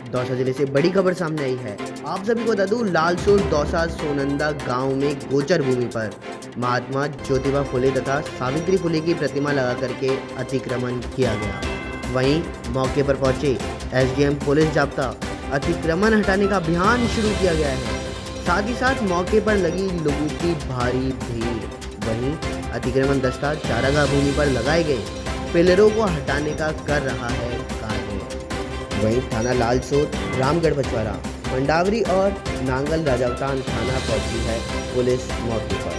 दौसा जिले से बड़ी खबर सामने आई है। आप सभी को बता दूं, लालसोट दौसा सोनंदा गांव में गोचर भूमि पर महात्मा ज्योतिबा फुले तथा सावित्री फुले की प्रतिमा लगा करके अतिक्रमण किया गया। वहीं मौके पर पहुंचे एसडीएम पुलिस जाब्ता अतिक्रमण हटाने का अभियान शुरू किया गया है। साथ ही साथ मौके पर लगी लोगों की भारी भीड़। वहीं अतिक्रमण दस्ता चारागाह भूमि पर लगाए गए पिलरों को हटाने का कर रहा है कार्य। वहीं थाना लालसोट, रामगढ़ पचवारा, मंडावरी और नांगल राजावतान थाना पहुंची है पुलिस मौके पर।